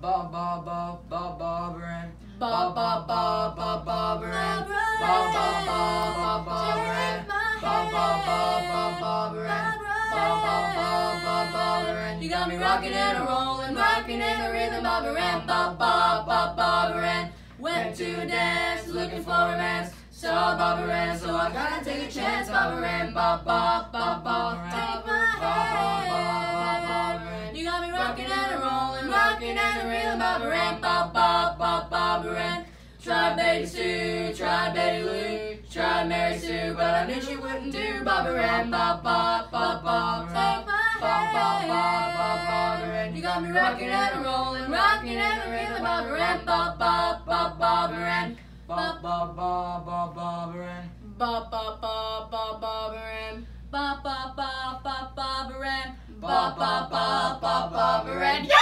ba ba ba ba Barbara, ba ba ba ba Barbara, ba ba ba ba Barbara, ba ba ba ba Barbara, ba ba ba ba Barbara. You got me rocking and a rolling, rocking in the rhythm, Barbara, ba ba ba Barbara. Went to a dance, looking for romance. Saw Barbara, so I gotta take a chance. Barbara, ba ba ba ba. Take my hand. You got me rocking and a rolling, rocking and a reeling. Barbara, ba ba ba Barbara. Tried Betty Sue, tried Betty Lou, tried Mary Sue, but I knew she wouldn't do. Barbara, ba ba ba ba. Take my hand. Barbara, you got me rocking and a rolling, rocking and a reeling. Barbara, ba ba ba Barbara. Ba ba ba ba Barbara, ba ba ba ba Barbara, ba ba ba ba Barbara, ba ba ba ba Barbara.